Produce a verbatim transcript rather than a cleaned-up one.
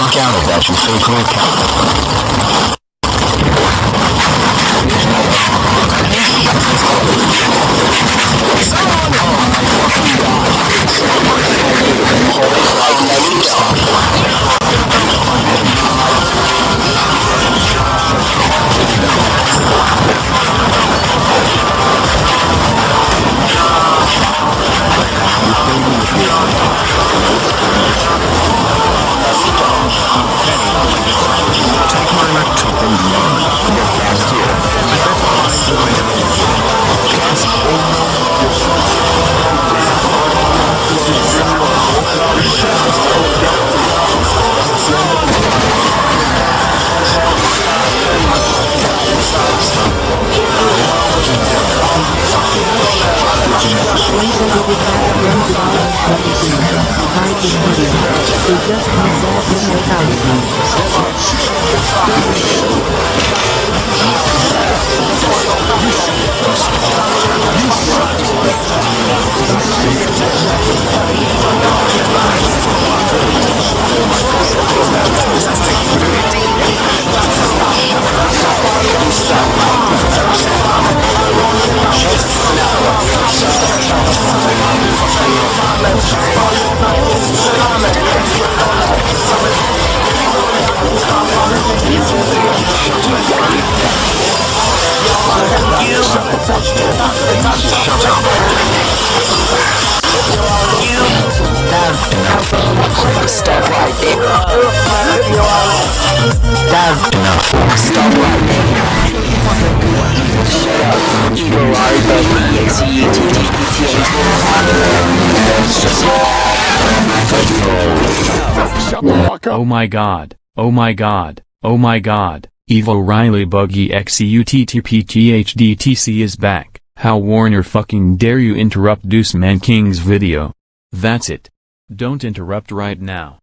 fuck out of that, you fake account. Stop right there. That's enough. Stop right there. Shut up. Evil Hypermarcas. X E T T P T. Oh my god, oh my god, oh my god, Evil Riley Buggy X E U T T P T H D T C is back. How Warner fucking dare you interrupt Deuce Man King's video? That's it. Don't interrupt right now.